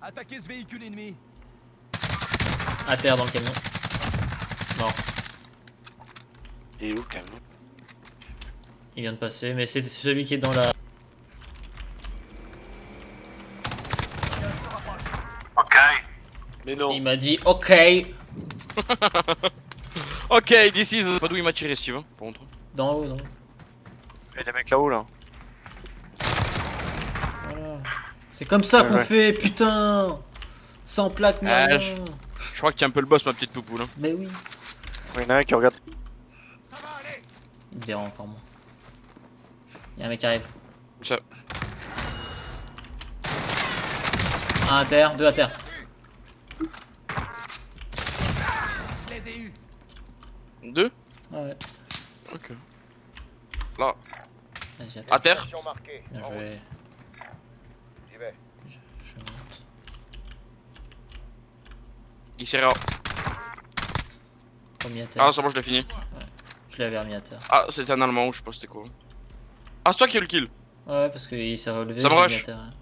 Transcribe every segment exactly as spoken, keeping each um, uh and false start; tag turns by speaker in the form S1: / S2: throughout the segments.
S1: Attaquez ce véhicule ennemi.
S2: À terre dans le camion. Mort.
S3: Il est où le camion?
S2: Il vient de passer, mais c'est celui qui est dans la...
S3: Ok. Mais non.
S2: Il m'a dit ok.
S4: Ok, this is... Pas d'où il m'a tiré Steve, hein, par contre.
S2: Dans haut, non.
S3: Il y a des mecs là-haut là.
S2: Voilà. C'est comme ça
S3: Ouais,
S2: qu'on
S3: ouais.
S2: fait, putain. Sans plaque, mais
S4: Ah,
S2: rien.
S4: je... je crois que tu es un peu le boss, ma petite poupoule. Hein.
S2: Mais oui.
S3: Il y en a un qui regarde.
S2: Il me verra encore moins. Y'a un mec qui arrive.
S4: Ça.
S2: Un à terre, deux à terre.
S1: Je les ai eus.
S4: Deux.
S2: Ah ouais.
S4: Ok. Là.
S2: Vas-y, attends.
S4: À terre.
S2: Bien joué.
S1: J'y vais.
S2: Je, je monte.
S4: Il s'est ra...
S2: Remis à terre.
S4: Ah, c'est bon, je l'ai fini.
S2: Je l'avais remis à terre.
S4: Ah, c'était un allemand ou je sais pas c'était quoi. Ah, c'est toi qui as eu le kill.
S2: Ouais, parce qu'il s'est relevé.
S4: Ça me
S2: je l'ai
S4: rush.
S2: mis à terre, hein.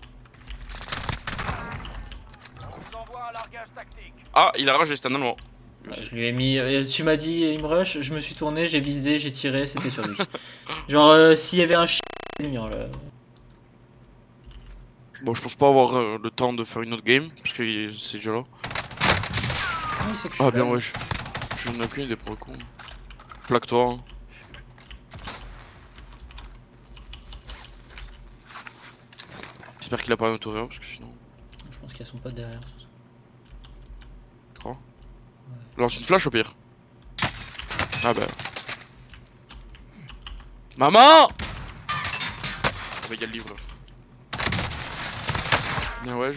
S1: On vous envoie un largage tactique.
S4: Ah, il a ragé, c'était un allemand.
S2: Ouais, je lui ai mis. euh, tu m'as dit, il me rush, je me suis tourné, j'ai visé, j'ai tiré, c'était sur lui. Genre, euh, s'il y avait un chien, le mien là.
S4: Bon, je pense pas avoir euh, le temps de faire une autre game, parce que c'est déjà là.
S2: Oui, c'est que je
S4: Ah,
S2: suis
S4: bien,
S2: là.
S4: ouais. Je je n'ai aucune idée pour le coup. Plaque-toi. Hein. J'espère qu'il a pas un autorien, parce que sinon.
S2: Je pense qu'il y a son pote derrière.
S4: Tu crois? Lance une flash au pire. Ah bah. Maman! Ah bah, y'a le livre là. Bien, ouais, je.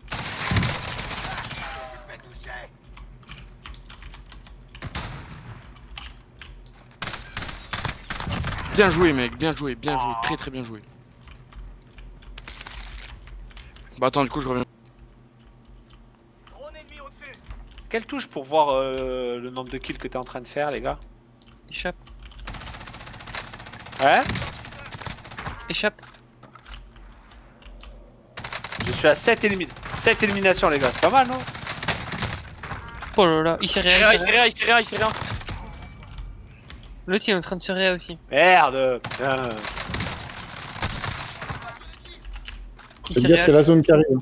S4: Bien joué, mec, bien joué, bien joué, très très bien joué. Bah, attends, du coup, je reviens.
S1: Drone ennemi au-dessus.
S5: Quelle touche pour voir euh, le nombre de kills que t'es en train de faire, les gars?
S6: Échappe.
S5: Ouais.
S6: Échappe.
S5: Je suis à sept élimin... sept éliminations, les gars. C'est pas mal, non?
S6: Oh là là, il s'est
S4: Il s'est
S6: réa,
S4: rien, il s'est rien, il s'est rien, il s'est rien.
S6: L'autre il est en train de se réa aussi.
S5: Merde. Putain.
S6: Il
S7: C'est
S6: s'est
S7: dire
S6: réa.
S7: c'est la zone qui arrive.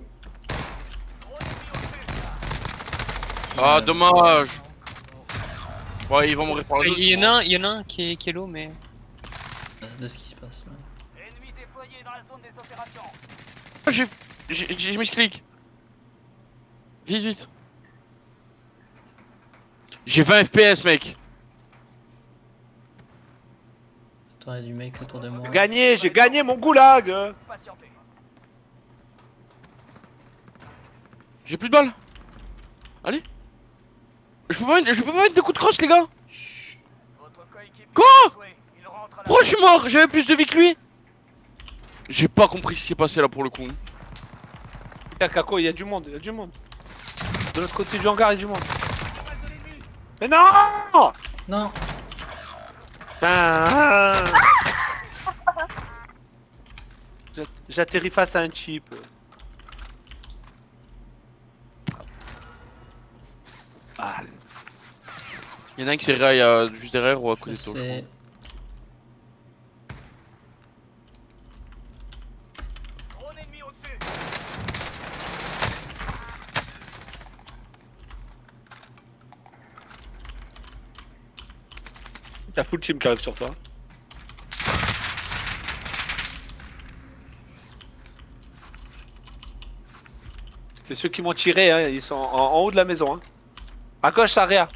S4: Ah, dommage. Ouais, ils vont mourir par la
S6: Il y en a un, il y en a un qui est, qui est low, mais.
S2: De ce qui se passe là.
S1: Ennemi déployé dans la zone des opérations.
S4: J'ai j'ai j'ai mis ce clic. Vite, vite. J'ai vingt F P S, mec.
S2: Attends, il y a du mec autour de moi.
S5: J'ai gagné, j'ai gagné mon goulag.
S1: Patientez.
S4: J'ai plus de balles. Allez. Je peux pas mettre, je peux pas mettre de coups de crosse, les gars.
S1: Votre coéquipier
S4: Quoi?
S1: a échoué. Il rentre à la
S4: Pourquoi je suis mort? J'avais plus de vie que lui. J'ai pas compris ce qui s'est passé là pour le coup.
S5: Putain, Kako, il y a du monde, il y a du monde. De l'autre côté du hangar, il y a du monde. Mais non!
S2: Non.
S5: Ah. J'at- J'atterris face à un chip. Ah.
S4: Il y en a un qui s'est raillé euh, juste derrière ou à côté de toi. je
S2: C'est.
S1: drone ennemi au-dessus.
S5: T'as full team qui arrive sur toi. C'est ceux qui m'ont tiré, hein. Ils sont en, en haut de la maison. Hein. À gauche, arrière.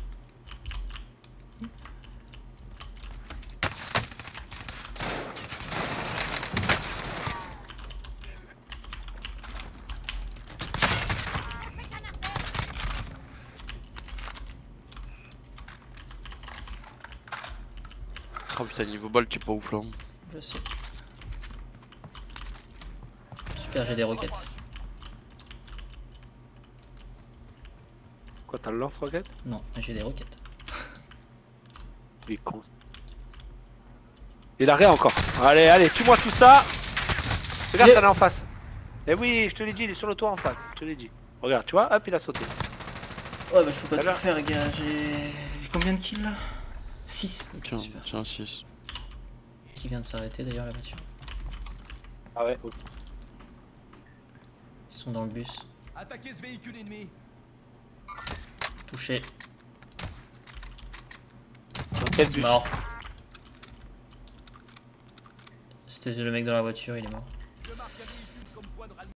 S4: Oh putain, niveau balle, tu es pas ouf là.
S2: Je sais. Super, j'ai des roquettes.
S5: Quoi, t'as le lance-roquette?
S2: Non, mais j'ai des roquettes.
S5: Il est con. Il a rien encore. Allez, allez, tue-moi tout ça. Regarde,
S2: Mais-
S5: ça là en face. Eh oui, je te l'ai dit, il est sur le toit en face. Je te l'ai dit. Regarde, tu vois, hop, il a sauté.
S2: Ouais, bah je peux pas
S5: Voilà.
S2: tout faire, gars. J'ai. J'ai combien de kills là? six.
S4: Tiens,
S2: Super.
S4: tiens, six.
S2: Qui vient de s'arrêter d'ailleurs la voiture.
S5: Ah ouais, ok.
S2: Ils sont dans le bus.
S7: Attaquez ce véhicule ennemi.
S2: Touché.
S5: Dans quel bus?
S2: Mort. C'était le mec dans la voiture, il est mort.
S7: Je marque un véhicule comme point de ralliement.